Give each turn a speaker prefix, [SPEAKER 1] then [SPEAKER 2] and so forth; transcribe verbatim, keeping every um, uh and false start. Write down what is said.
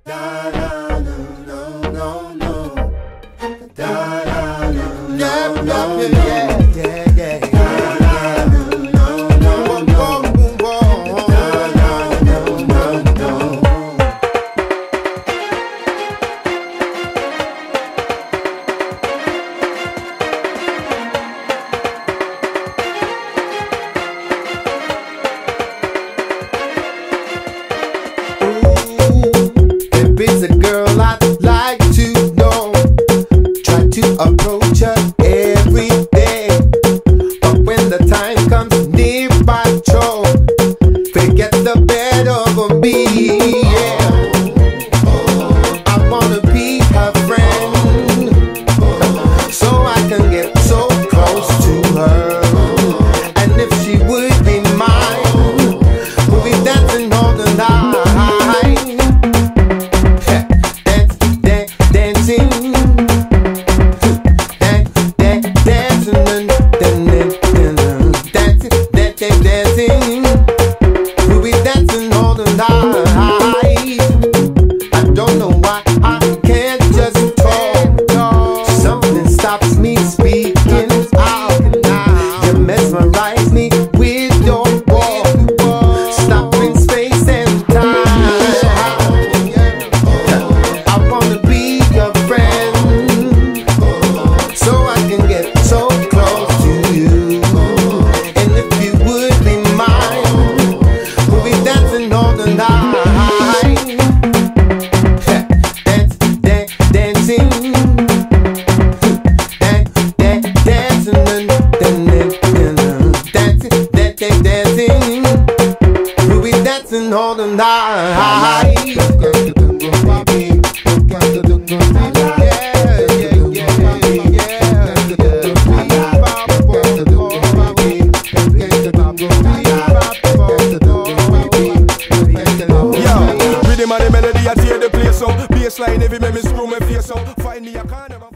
[SPEAKER 1] Da da no no no no. Da da no no no yeah yeah yeah. Da da no no no no. Da da no no no. It's a girl I'd like to know. Try to approach her every day, but when the time comes near by show, forget the better of me. Yeah, I wanna be her friend, so I can get so close to her. And if she would be mine, we'll be dancing all the night. Dancing, we'll be dancing all the night. I don't know why I can't just talk. Something stops me speaking out. You mesmerize me with your walk, stopping space and time. I wanna be your friend, so I can get so close to you. And if you would be mine, we'll be dancing all the night. Dance, dance, dancing, dance, dance, dancing, dancing, dancing, dancing. We'll be dancing all the night.
[SPEAKER 2] Rhythm and the melody, I tear the place up. Bassline, every memory screw my face up. Find me a corner.